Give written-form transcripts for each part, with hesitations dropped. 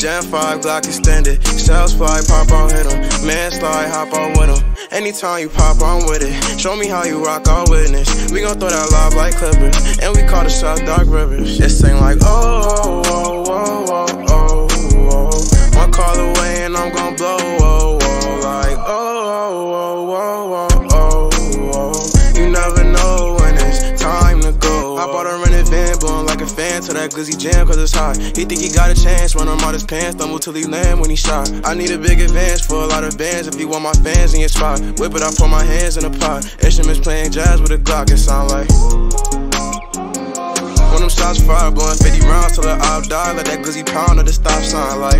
Gen 5 Glock extended. Shells fly, pop on, hit 'em. Man slide, hop on with 'em. Anytime you pop, I'm with it. Show me how you rock, I'll witness. We gon' throw that live like Clippers, and we call the shot Dark Rivers. It sing like oh, oh, oh, oh, oh, oh. One call away and I'm gon' blow, oh, oh. Like oh, oh, oh, oh, oh, oh. You never know when it's time to go. I bought a rented van, blowing like a fan till that glizzy jam, cause it's hot. He think he got a chance, run him out his pants, stumble till he land when he shot. I need a big advance for a lot of bands, if you want my fans in your spot. Whip it, I put my hands in the pot. Instruments playing jazz with a Glock, it sound like when them shots fire, blowing 50 rounds till the op die, let that glizzy pound at the stop sign like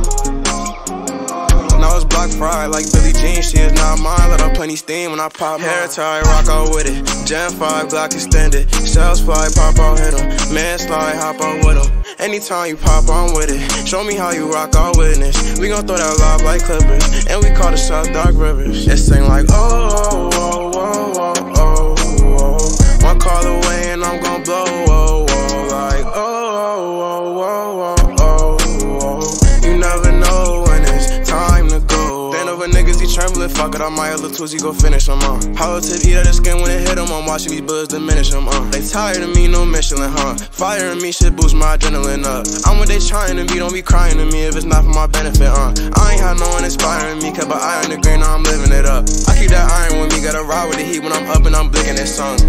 now it's block fried like Billie Jean, she is not mine. Let her plenty steam when I pop hair tie, rock out with it. Gen 5 Glock extended. Shells fly, pop out, hit 'em. Man slide, hop on with 'em. Anytime you pop, I'm with it. Show me how you rock, I'll witness. We gon' throw that live like Clippers, and we call the shot Dark Rivers. It sing like oh, oh, oh, oh, oh, oh. One call away and I'm gon' blow, oh, oh. Like oh, oh, oh, oh, oh, oh. You never know when it's time to go. Bend over niggas, he trembling, fuck it, I might have little Tuzi go finish him, Hollow tip, eat out the skin when it hit him, I'm watching these bullets diminish him, They tired of me, no Michelin, Firing me, shit boost my adrenaline up. I'm what they trying to be, don't be crying to me if it's not for my benefit, I ain't had no one inspiring me, kept an eye on the green, now I'm living it up. I keep that iron with me, gotta ride with the heat when I'm up and I'm blinking that sun.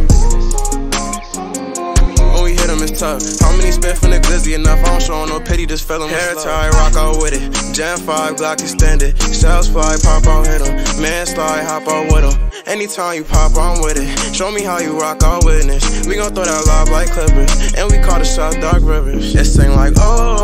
When we hit him, it's tough. How many spit from the glizzy enough? I don't show no pity, just feel him. Hair tie, rock out with it. Gen 5 Glock extended. Shells fly, pop out, hit 'em. Man slide, hop out with 'em. Anytime you pop, I'm with it. Show me how you rock, I'll witness. We gon' throw that live like Clippers, and we call the shot Dark Rivers. It sing like oh.